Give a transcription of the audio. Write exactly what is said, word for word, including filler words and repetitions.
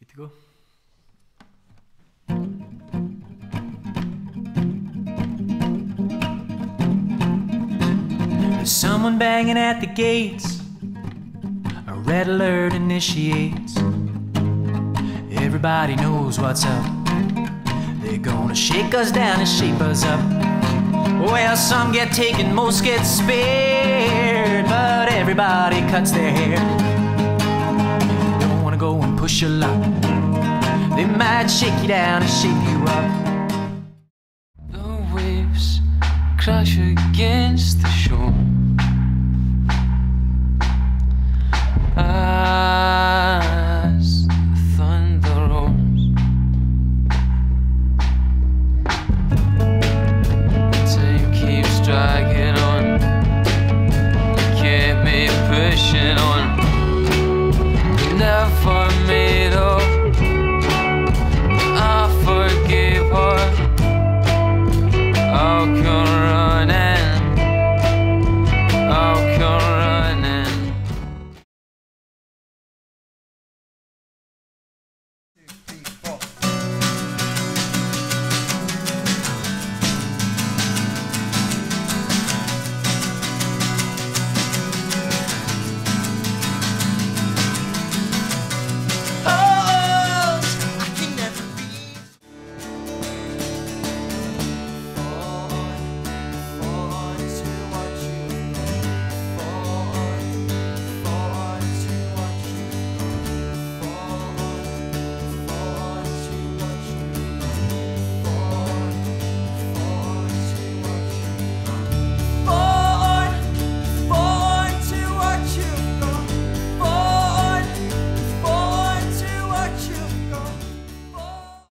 Good to go. There's someone banging at the gates. A red alert initiates. Everybody knows what's up. They're gonna shake us down and shape us up. Well, some get taken, most get spared, but everybody cuts their hair. Don't wanna go and push your luck. They might shake you down and shape you up. The waves crash against the shore.